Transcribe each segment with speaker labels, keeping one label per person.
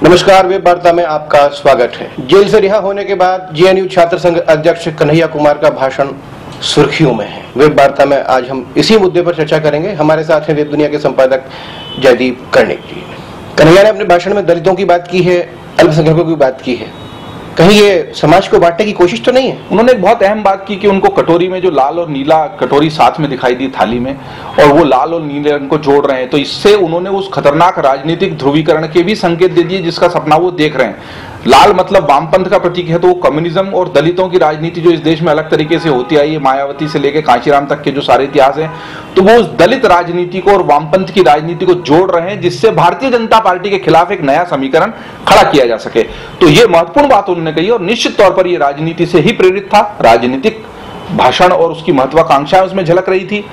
Speaker 1: नमस्कार, वेब वार्ता में आपका स्वागत है। जेल से रिहा होने के बाद जेएनयू छात्र संघ अध्यक्ष कन्हैया कुमार का भाषण सुर्खियों में है। वेब वार्ता में आज हम इसी मुद्दे पर चर्चा करेंगे। हमारे साथ हैं वेब दुनिया के संपादक जयदीप कर्णिक जी। कन्हैया ने अपने भाषण में दलितों की बात की है, अल्पसंख्यकों की बात की है। कहीं ये समाज को बांटने की कोशिश तो नहीं है?
Speaker 2: उन्होंने एक बहुत अहम बात की कि उनको कटोरी में जो लाल और नीला कटोरी साथ में दिखाई दी थाली में, और वो लाल और नीले रंग को जोड़ रहे हैं, तो इससे उन्होंने उस खतरनाक राजनीतिक ध्रुवीकरण के भी संकेत दे दिए जिसका सपना वो देख रहे हैं। लाल मतलब वामपंथ का प्रतीक है, तो वो कम्युनिज्म और दलितों की राजनीति जो इस देश में अलग तरीके से होती आई है, मायावती से लेकर कांशीराम तक के जो सारे इतिहास हैं, तो वो उस दलित राजनीति को और वामपंथ की राजनीति को जोड़ रहे हैं जिससे भारतीय जनता पार्टी के खिलाफ एक नया समीकरण खड़ा किया जा सके। तो ये महत्वपूर्ण बात उन्होंने कही और निश्चित तौर पर ये राजनीति से ही प्रेरित था। राजनीतिक भाषण और उसकी महत्वाकांक्षाएं उसमें झलक रही थी।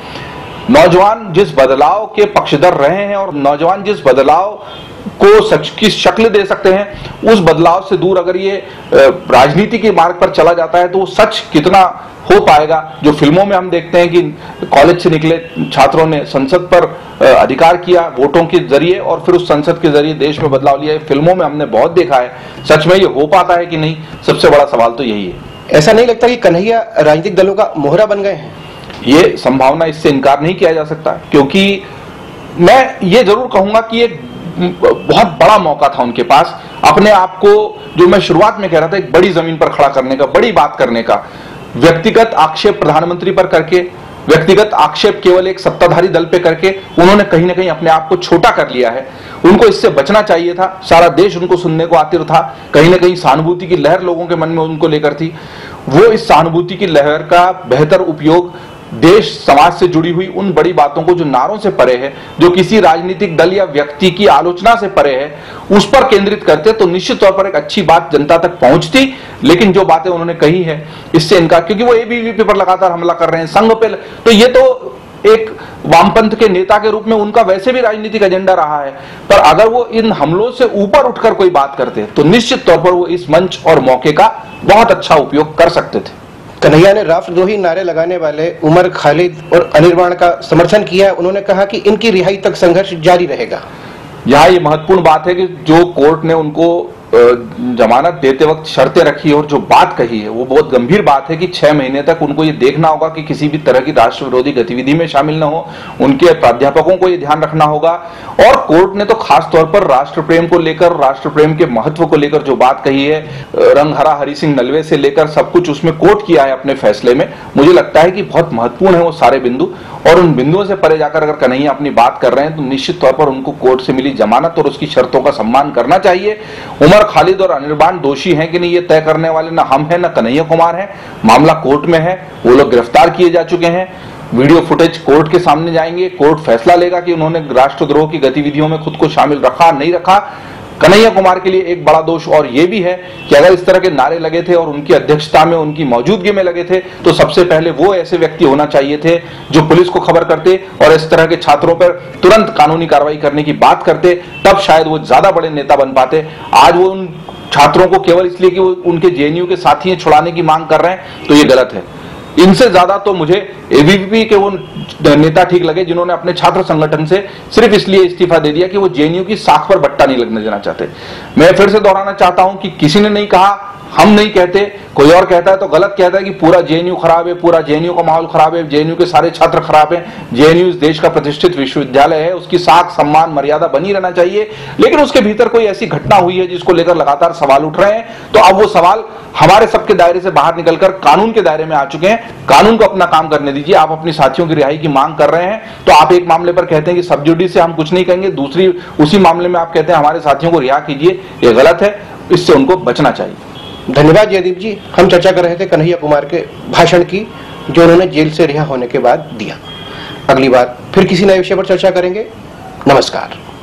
Speaker 2: नौजवान जिस बदलाव के पक्षधर रहे हैं और नौजवान जिस बदलाव को सच की शक्ल दे सकते हैं, उस बदलाव से दूर अगर ये राजनीति के मार्ग पर चला जाता है तो वो सच कितना हो पाएगा। जो फिल्मों में हम देखते हैं कि कॉलेज से निकले छात्रों ने संसद पर अधिकार किया वोटों के जरिए और फिर उस संसद के जरिए देश में बदलाव लिया, फिल्मों में हमने बहुत देखा है। सच में ये हो पाता है कि नहीं, सबसे बड़ा सवाल तो यही है।
Speaker 1: ऐसा नहीं लगता कि कन्हैया राजनीतिक दलों का मोहरा बन गए हैं?
Speaker 2: ये संभावना, इससे इनकार नहीं किया जा सकता, क्योंकि मैं ये जरूर कहूंगा कि एक बहुत बड़ा मौका था उनके पास अपने आप को, जो मैं शुरुआत में कह रहा था, एक बड़ी जमीन पर खड़ा करने का, बड़ी बात करने का। व्यक्तिगत आक्षेप प्रधानमंत्री पर करके, व्यक्तिगत आक्षेप केवल एक सत्ताधारी दल पे करके उन्होंने कहीं ना कहीं अपने आप को छोटा कर लिया है। उनको इससे बचना चाहिए था। सारा देश उनको सुनने को आतिर था। कहीं ना कहीं सहानुभूति की लहर लोगों के मन में उनको लेकर थी। वो इस सहानुभूति की लहर का बेहतर उपयोग देश समाज से जुड़ी हुई उन बड़ी बातों को जो नारों से परे है, जो किसी राजनीतिक दल या व्यक्ति की आलोचना से परे है, उस पर केंद्रित करते तो निश्चित तौर पर एक अच्छी बात जनता तक पहुंचती। लेकिन जो बातें उन्होंने कही है इससे इनका, क्योंकि वो एबीवीपी पर लगातार हमला कर रहे हैं, संघ पे, तो ये तो एक वामपंथ के नेता के रूप में उनका वैसे भी राजनीतिक एजेंडा रहा है। पर अगर वो इन हमलों से ऊपर उठकर कोई बात करते तो निश्चित तौर पर वो इस मंच और मौके का बहुत अच्छा उपयोग कर सकते थे।
Speaker 1: कन्हैया ने राष्ट्रद्रोही नारे लगाने वाले उमर खालिद और अनिर्बाण का समर्थन किया। उन्होंने कहा कि इनकी रिहाई तक संघर्ष जारी रहेगा।
Speaker 2: यहाँ ये महत्वपूर्ण बात है कि जो कोर्ट ने उनको जमानत देते वक्त शर्तें रखी और जो बात कही है वो बहुत गंभीर बात है कि 6 महीने तक उनको ये देखना होगा कि किसी भी तरह की राष्ट्र विरोधी गतिविधि में शामिल न हो। उनके प्राध्यापकों को ये ध्यान रखना होगा। और कोर्ट ने तो खास तौर पर राष्ट्र प्रेम को लेकर, राष्ट्र प्रेम के महत्व को लेकर जो बात कही है, रंगहरा हरि सिंह नलवे से लेकर सब कुछ उसमें कोट किया है अपने फैसले में। मुझे लगता है कि बहुत महत्वपूर्ण है वो सारे बिंदु, और उन बिंदुओं से परे जाकर अगर कन्हैया अपनी बात कर रहे हैं तो निश्चित तौर पर उनको कोर्ट से मिली जमानत और उसकी शर्तों का सम्मान करना चाहिए। उमर खालिद और अनिर्बाण दोषी हैं कि नहीं ये तय करने वाले ना हम हैं ना कन्हैया कुमार हैं। मामला कोर्ट में है, वो लोग गिरफ्तार किए जा चुके हैं। वीडियो फुटेज कोर्ट के सामने जाएंगे, कोर्ट फैसला लेगा कि उन्होंने राष्ट्रद्रोह की गतिविधियों में खुद को शामिल रखा नहीं रखा। कन्हैया कुमार के लिए एक बड़ा दोष और ये भी है कि अगर इस तरह के नारे लगे थे और उनकी अध्यक्षता में, उनकी मौजूदगी में लगे थे, तो सबसे पहले वो ऐसे व्यक्ति होना चाहिए थे जो पुलिस को खबर करते और इस तरह के छात्रों पर तुरंत कानूनी कार्रवाई करने की बात करते। तब शायद वो ज्यादा बड़े नेता बन पाते। आज वो उन छात्रों को केवल इसलिए कि वो उनके जेएनयू के साथी छुड़ाने की मांग कर रहे हैं, तो ये गलत है। इनसे ज्यादा तो मुझे एबीवीपी के वो नेता ठीक लगे जिन्होंने अपने छात्र संगठन से सिर्फ इसलिए इस्तीफा दे दिया कि वो जेएनयू की साख पर बट्टा नहीं लगने देना चाहते। मैं फिर से दोहराना चाहता हूं कि किसी ने नहीं कहा, हम नहीं कहते, कोई और कहता है तो गलत कहता है कि पूरा जेएनयू खराब है, पूरा जेएनयू का माहौल खराब है, जेएनयू के सारे छात्र खराब हैं। जेएनयू इस देश का प्रतिष्ठित विश्वविद्यालय है, उसकी साख सम्मान मर्यादा बनी रहना चाहिए। लेकिन उसके भीतर कोई ऐसी घटना हुई है जिसको लेकर लगातार सवाल उठ रहे हैं, तो अब वो सवाल हमारे सबके दायरे से बाहर निकलकर कानून के दायरे में आ चुके हैं। कानून को अपना काम करने दीजिए। आप अपनी साथियों की रिहाई की मांग कर रहे हैं तो आप एक मामले पर कहते हैं कि सब जुडिस से हम कुछ नहीं कहेंगे, दूसरी उसी मामले में आप कहते हैं हमारे साथियों को रिहा कीजिए। ये गलत है, इससे उनको बचना चाहिए।
Speaker 1: धन्यवाद जयदीप जी। हम चर्चा कर रहे थे कन्हैया कुमार के भाषण की जो उन्होंने जेल से रिहा होने के बाद दिया। अगली बार फिर किसी नए विषय पर चर्चा करेंगे। नमस्कार।